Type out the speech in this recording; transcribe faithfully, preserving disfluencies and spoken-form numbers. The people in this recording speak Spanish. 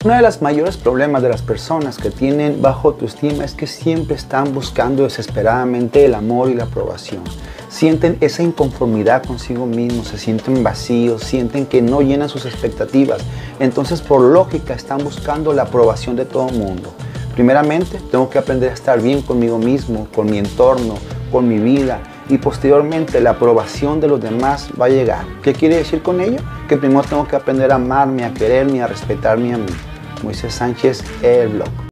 Uno de los mayores problemas de las personas que tienen baja autoestima es que siempre están buscando desesperadamente el amor y la aprobación. Sienten esa inconformidad consigo mismos, se sienten vacíos, sienten que no llenan sus expectativas. Entonces, por lógica, están buscando la aprobación de todo el mundo. Primeramente, tengo que aprender a estar bien conmigo mismo, con mi entorno, con mi vida. Y posteriormente la aprobación de los demás va a llegar. ¿Qué quiere decir con ello? Que primero tengo que aprender a amarme, a quererme, a respetarme a mí. Moisés Sánchez, el blog.